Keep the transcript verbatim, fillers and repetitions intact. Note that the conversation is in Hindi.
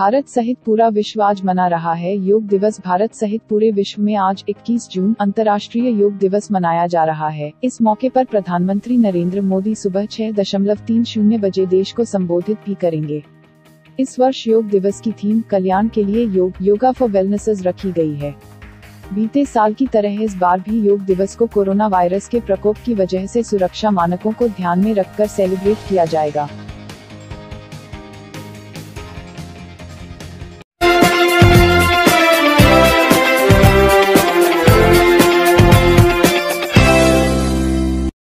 भारत सहित पूरा विश्व आज मना रहा है योग दिवस। भारत सहित पूरे विश्व में आज इक्कीस जून अंतर्राष्ट्रीय योग दिवस मनाया जा रहा है। इस मौके पर प्रधानमंत्री नरेंद्र मोदी सुबह छह दशमलव तीन शून्य बजे देश को संबोधित भी करेंगे। इस वर्ष योग दिवस की थीम कल्याण के लिए योग, योगा फॉर वेलनेस रखी गई है। बीते साल की तरह इस बार भी योग दिवस को कोरोना वायरस के प्रकोप की वजह से सुरक्षा मानकों को ध्यान में रखकर सेलिब्रेट किया जाएगा।